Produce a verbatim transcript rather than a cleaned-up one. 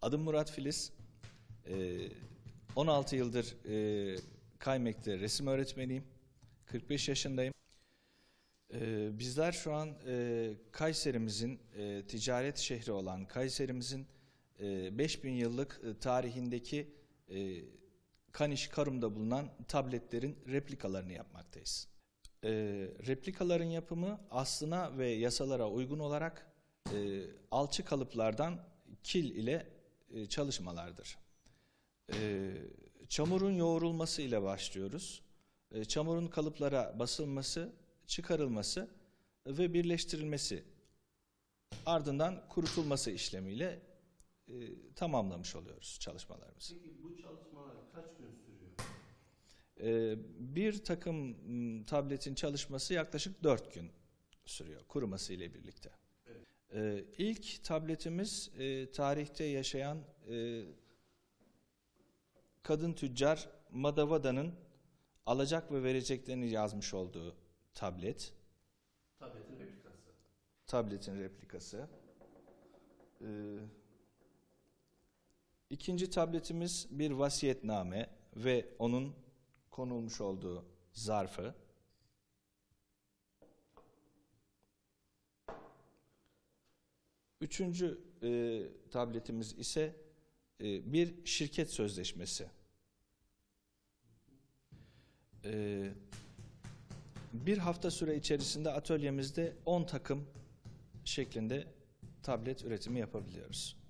Adım Murat Filiz. Ee, on altı yıldır e, Kaymek'te resim öğretmeniyim. kırk beş yaşındayım. Ee, bizler şu an e, Kayserimizin e, ticaret şehri olan Kayserimizin e, beş bin yıllık e, tarihindeki e, Kaniş Karum'da bulunan tabletlerin replikalarını yapmaktayız. E, replikaların yapımı aslına ve yasalara uygun olarak e, alçı kalıplardan kil ile e, çalışmalardır. E, çamurun yoğrulması ile başlıyoruz. E, çamurun kalıplara basılması, çıkarılması ve birleştirilmesi, ardından kurutulması işlemiyle e, tamamlamış oluyoruz çalışmalarımızı. Peki bu çalışmalar kaç gün sürüyor? E, bir takım m, tabletin çalışması yaklaşık dört gün sürüyor, kuruması ile birlikte. Evet. E, ilk tabletimiz e, tarihte yaşayan e, kadın tüccar Madavada'nın alacak ve vereceklerini yazmış olduğu tablet. Tabletin replikası. Tabletin replikası. Ee, ikinci tabletimiz bir vasiyetname ve onun konulmuş olduğu zarfı. Üçüncü e, tabletimiz ise e, bir şirket sözleşmesi. E, bir hafta süre içerisinde atölyemizde on takım şeklinde tablet üretimi yapabiliyoruz.